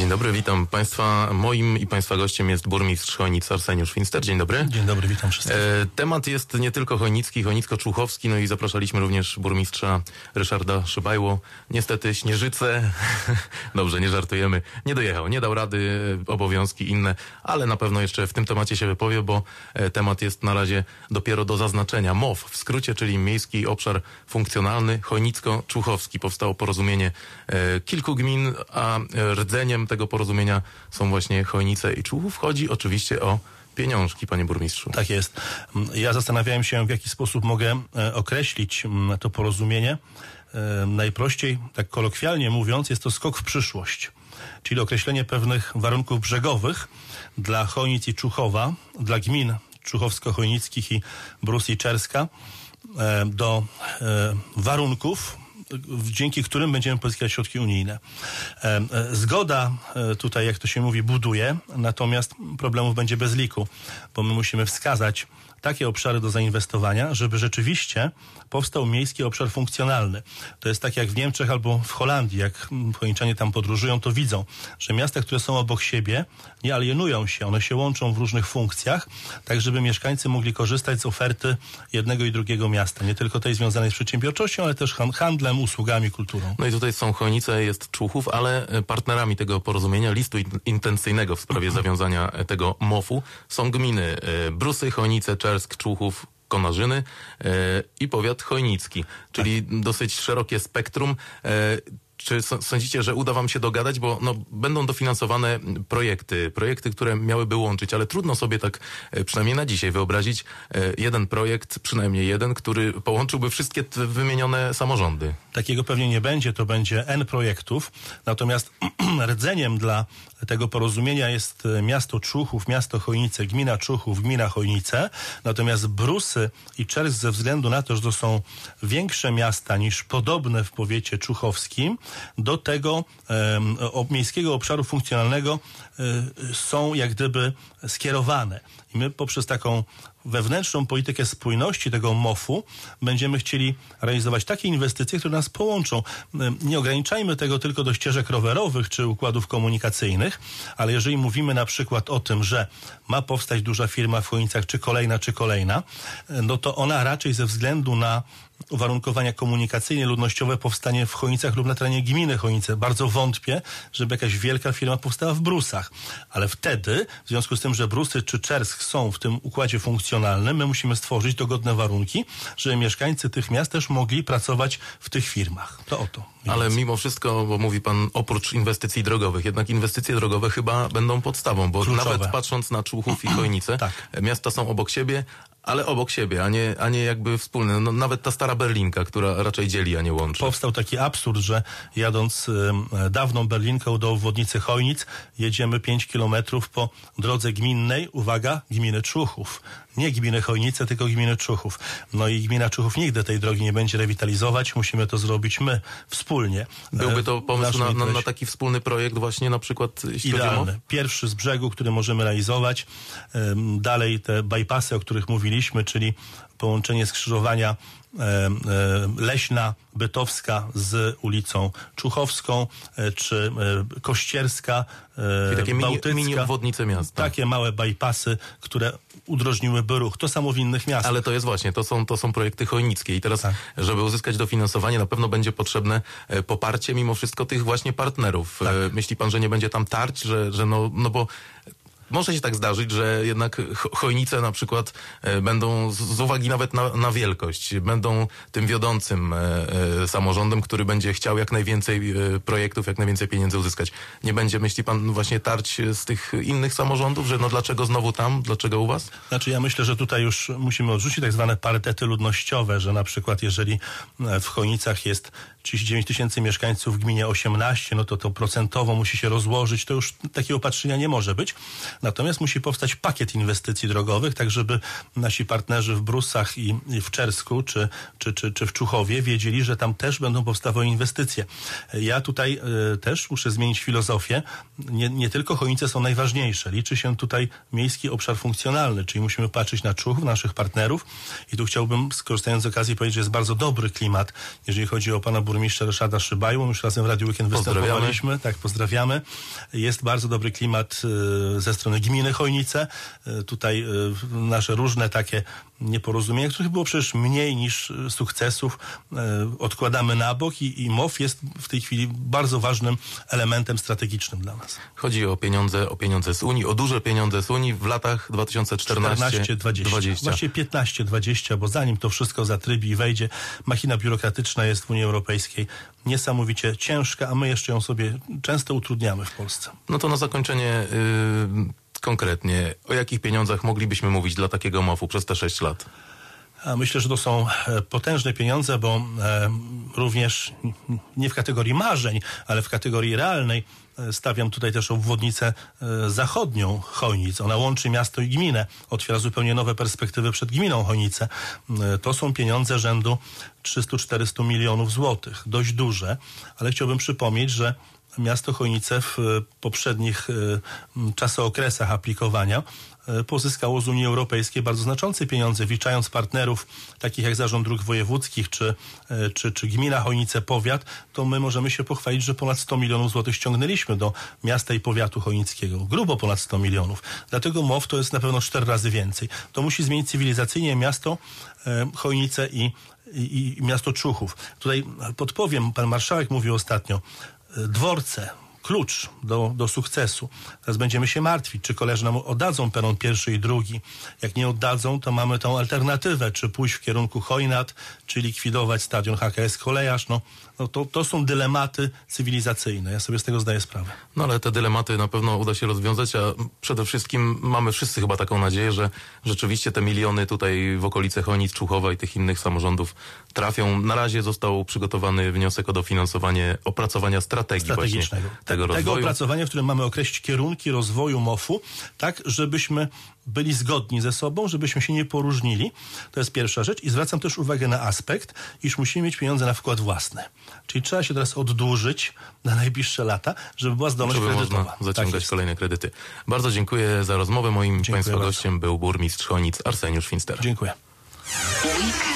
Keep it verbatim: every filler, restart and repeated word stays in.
dobry, witam Państwa. Moim i Państwa gościem jest burmistrz Chojnic Arseniusz Finster. Dzień dobry. Dzień dobry, witam wszystkich. E, temat jest nie tylko chojnicki, chojnicko-człuchowski, no i zapraszaliśmy również burmistrza Ryszarda Szybajło. Niestety Śnieżyce, dobrze, nie żartujemy, nie dojechał, nie dał rady, obowiązki inne, ale na pewno jeszcze w tym temacie się wypowie, bo e, temat jest na razie dopiero do zaznaczenia. M O F w skrócie, czyli Miejski Obszar Funkcjonalny Chojnicko-Człuchowski. Powstało porozumienie e, kilku gmin, a rdzeniem tego porozumienia są właśnie Chojnice i Człuchów. Chodzi oczywiście o pieniążki, panie burmistrzu. Tak jest. Ja zastanawiałem się, w jaki sposób mogę określić to porozumienie. Najprościej, tak kolokwialnie mówiąc, jest to skok w przyszłość, czyli określenie pewnych warunków brzegowych dla Chojnic i Człuchowa, dla gmin człuchowsko-chojnickich i Brus i Czerska, do warunków, dzięki którym będziemy pozyskiwać środki unijne. Zgoda tutaj, jak to się mówi, buduje, natomiast problemów będzie bez liku, bo my musimy wskazać takie obszary do zainwestowania, żeby rzeczywiście powstał miejski obszar funkcjonalny. To jest tak jak w Niemczech albo w Holandii, jak chojniczanie tam podróżują, to widzą, że miasta, które są obok siebie, nie alienują się, one się łączą w różnych funkcjach, tak żeby mieszkańcy mogli korzystać z oferty jednego i drugiego miasta. Nie tylko tej związanej z przedsiębiorczością, ale też handlem, usługami, kulturą. No i tutaj są Chojnice, jest Człuchów, ale partnerami tego porozumienia, listu intencyjnego w sprawie zawiązania tego M O F-u są gminy Brusy, Chojnice, Czersk, Człuchów, Konarzyny e, i powiat chojnicki, czyli tak. Dosyć szerokie spektrum. E, Czy sądzicie, że uda wam się dogadać, bo no, będą dofinansowane projekty, projekty, które miałyby łączyć, ale trudno sobie tak, przynajmniej na dzisiaj, wyobrazić jeden projekt, przynajmniej jeden, który połączyłby wszystkie te wymienione samorządy. Takiego pewnie nie będzie, to będzie N projektów, natomiast rdzeniem dla tego porozumienia jest miasto Człuchów, miasto Chojnice, gmina Człuchów, gmina Chojnice, natomiast Brusy i Czersk ze względu na to, że to są większe miasta niż podobne w powiecie człuchowskim, do tego e, miejskiego obszaru funkcjonalnego e, są jak gdyby skierowane. I my poprzez taką wewnętrzną politykę spójności tego M O F-u będziemy chcieli realizować takie inwestycje, które nas połączą. Nie ograniczajmy tego tylko do ścieżek rowerowych czy układów komunikacyjnych, ale jeżeli mówimy na przykład o tym, że ma powstać duża firma w Chojnicach, czy kolejna, czy kolejna, no to ona raczej ze względu na uwarunkowania komunikacyjne, ludnościowe powstanie w Chojnicach lub na terenie gminy Chojnice. Bardzo wątpię, żeby jakaś wielka firma powstała w Brusach. Ale wtedy, w związku z tym, że Brusy czy Czersk są w tym układzie funkcjonalnym, my musimy stworzyć dogodne warunki, żeby mieszkańcy tych miast też mogli pracować w tych firmach. To o to. Ale mimo wszystko, bo mówi pan oprócz inwestycji drogowych, jednak inwestycje drogowe chyba będą podstawą, bo kluczowe. Nawet patrząc na Człuchów i Chojnice, tak. Miasta są obok siebie, ale obok siebie, a nie, a nie jakby wspólne. No, nawet ta stara Berlinka, która raczej dzieli, a nie łączy. Powstał taki absurd, że jadąc y, dawną Berlinką do obwodnicy Chojnic, jedziemy pięć kilometrów po drodze gminnej, uwaga, gminy Człuchów. Nie gminy Chojnice, tylko gminy Człuchów. No i gmina Człuchów nigdy tej drogi nie będzie rewitalizować. Musimy to zrobić my wspólnie. Byłby to pomysł na, na, na taki wspólny projekt właśnie na przykład idealny. Pierwszy z brzegu, który możemy realizować. Dalej te bypassy, o których mówiliśmy, czyli połączenie skrzyżowania Leśna, Bytowska z ulicą Człuchowską, czy Kościerska, czyli takie Bałtycka. mini, mini obwodnice miasta. Takie małe bypassy, które udrożniłyby ruch. To samo w innych miastach. Ale to jest właśnie, to są, to są projekty chojnickie i teraz, tak. Żeby uzyskać dofinansowanie, na pewno będzie potrzebne poparcie mimo wszystko tych właśnie partnerów. Tak. Myśli pan, że nie będzie tam tarć, że, że no, no bo może się tak zdarzyć, że jednak Chojnice na przykład e, będą, z, z uwagi nawet na, na wielkość, będą tym wiodącym e, e, samorządem, który będzie chciał jak najwięcej e, projektów, jak najwięcej pieniędzy uzyskać. Nie będzie, myśli pan, właśnie tarć z tych innych samorządów, że no dlaczego znowu tam, dlaczego u was? Znaczy ja myślę, że tutaj już musimy odrzucić tak zwane parytety ludnościowe, że na przykład jeżeli w Chojnicach jest trzydzieści dziewięć tysięcy mieszkańców, w gminie osiemnaście, no to to procentowo musi się rozłożyć, to już takiego patrzenia nie może być. Natomiast musi powstać pakiet inwestycji drogowych, tak żeby nasi partnerzy w Brusach i, i w Czersku, czy, czy, czy, czy w Człuchowie wiedzieli, że tam też będą powstawały inwestycje. Ja tutaj y, też muszę zmienić filozofię. Nie, nie tylko Chojnice są najważniejsze. Liczy się tutaj miejski obszar funkcjonalny, czyli musimy patrzeć na Człuchów, naszych partnerów i tu chciałbym, skorzystając z okazji, powiedzieć, że jest bardzo dobry klimat, jeżeli chodzi o pana burmistrza Ryszarda Szybajło. Już razem w Radiu Weekend występowaliśmy. Tak, pozdrawiamy. Jest bardzo dobry klimat y, ze strony gminy Chojnice. Y, tutaj y, nasze różne takie nieporozumienia, których było przecież mniej niż sukcesów, y, odkładamy na bok i, i M O W jest w tej chwili bardzo ważnym elementem strategicznym dla nas. Chodzi o pieniądze, o pieniądze z Unii, o duże pieniądze z Unii w latach dwa tysiące czternaście dwadzieścia. Właściwie piętnaście dwadzieścia, bo zanim to wszystko zatrybi i wejdzie, machina biurokratyczna jest w Unii Europejskiej niesamowicie ciężka, a my jeszcze ją sobie często utrudniamy w Polsce. No to na zakończenie yy, konkretnie, o jakich pieniądzach moglibyśmy mówić dla takiego M O W-u przez te sześć lat? Myślę, że to są potężne pieniądze, bo również nie w kategorii marzeń, ale w kategorii realnej stawiam tutaj też obwodnicę zachodnią Chojnic. Ona łączy miasto i gminę, otwiera zupełnie nowe perspektywy przed gminą Chojnice. To są pieniądze rzędu trzysta czterysta milionów złotych. Dość duże, ale chciałbym przypomnieć, że miasto Chojnice w poprzednich czasookresach aplikowania pozyskało z Unii Europejskiej bardzo znaczące pieniądze, wliczając partnerów takich jak Zarząd Dróg Wojewódzkich czy, czy, czy Gmina Chojnice Powiat, to my możemy się pochwalić, że ponad sto milionów złotych ściągnęliśmy do miasta i powiatu chojnickiego. Grubo ponad sto milionów. Dlatego M O W to jest na pewno cztery razy więcej. To musi zmienić cywilizacyjnie miasto e, Chojnice i, i, i miasto Człuchów. Tutaj podpowiem, pan marszałek mówił ostatnio, e, dworce, klucz do, do sukcesu. Teraz będziemy się martwić, czy koledzy nam oddadzą peron pierwszy i drugi. Jak nie oddadzą, to mamy tą alternatywę, czy pójść w kierunku Chojnat, czy likwidować stadion H K S Kolejarz. No, no to, to są dylematy cywilizacyjne. Ja sobie z tego zdaję sprawę. No ale te dylematy na pewno uda się rozwiązać, a przede wszystkim mamy wszyscy chyba taką nadzieję, że rzeczywiście te miliony tutaj w okolice Chojnic, Człuchowa i tych innych samorządów trafią. Na razie został przygotowany wniosek o dofinansowanie opracowania strategii strategicznego. Właśnie tego Tego rozwoju. opracowania, w którym mamy określić kierunki rozwoju M O W-u, tak, żebyśmy byli zgodni ze sobą, żebyśmy się nie poróżnili. To jest pierwsza rzecz. I zwracam też uwagę na aspekt, iż musimy mieć pieniądze na wkład własny. Czyli trzeba się teraz oddłużyć na najbliższe lata, żeby była zdolność żeby kredytowa. można zaciągać tak kolejne kredyty. Bardzo dziękuję za rozmowę. Moim Dziękuję Państwa bardzo. gościem był burmistrz Chojnic Arseniusz Finster. Dziękuję.